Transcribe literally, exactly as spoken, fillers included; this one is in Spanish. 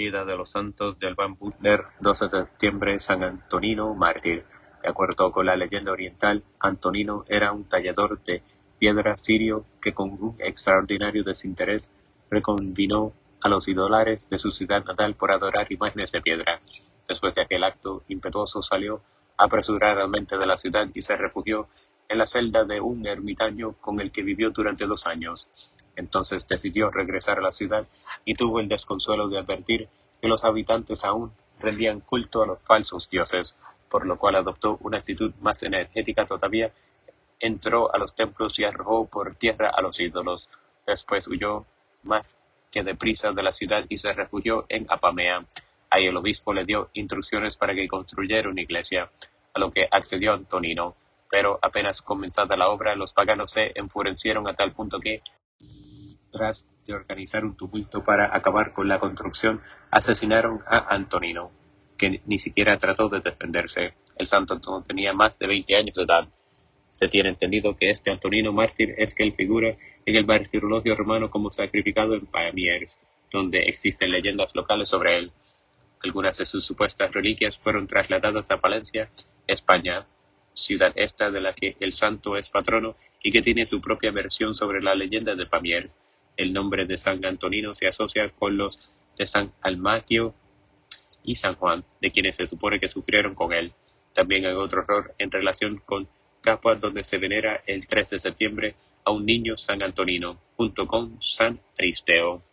vida de los santos del Van Butler, doce de septiembre, San Antonino, mártir. De acuerdo con la leyenda oriental, Antonino era un tallador de piedra sirio que con un extraordinario desinterés reconvinó a los idolares de su ciudad natal por adorar imágenes de piedra. Después de aquel acto impetuoso salió apresuradamente de la ciudad y se refugió en la celda de un ermitaño con el que vivió durante dos años. Entonces decidió regresar a la ciudad y tuvo el desconsuelo de advertir que los habitantes aún rendían culto a los falsos dioses, por lo cual adoptó una actitud más energética todavía, entró a los templos y arrojó por tierra a los ídolos. Después huyó más que deprisa de la ciudad y se refugió en Apamea. Ahí el obispo le dio instrucciones para que construyera una iglesia, a lo que accedió Antonino. Pero apenas comenzada la obra, los paganos se enfurecieron a tal punto que, tras de organizar un tumulto para acabar con la construcción, asesinaron a Antonino, que ni siquiera trató de defenderse. El santo no tenía más de veinte años de edad. Se tiene entendido que este Antonino mártir es que él figura en el martirologio romano como sacrificado en Pamiers, donde existen leyendas locales sobre él. Algunas de sus supuestas reliquias fueron trasladadas a Palencia, España, ciudad esta de la que el santo es patrono y que tiene su propia versión sobre la leyenda de Pamiers. El nombre de San Antonino se asocia con los de San Almaquio y San Juan, de quienes se supone que sufrieron con él. También hay otro error en relación con Capua, donde se venera el tres de septiembre a un niño San Antonino, junto con San Aristeo.